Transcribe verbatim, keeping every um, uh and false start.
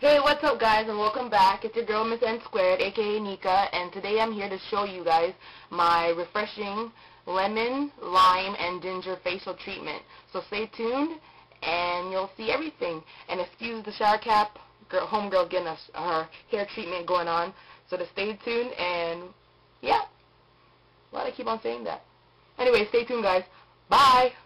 Hey, what's up guys, and welcome back. It's your girl MsNsquared, aka Nika, and today I'm here to show you guys my refreshing lemon, lime, and ginger facial treatment. So stay tuned and you'll see everything. And excuse the shower cap, girl, homegirl getting a, her hair treatment going on. So to stay tuned and yeah, why do I keep on saying that? Anyway, stay tuned guys. Bye!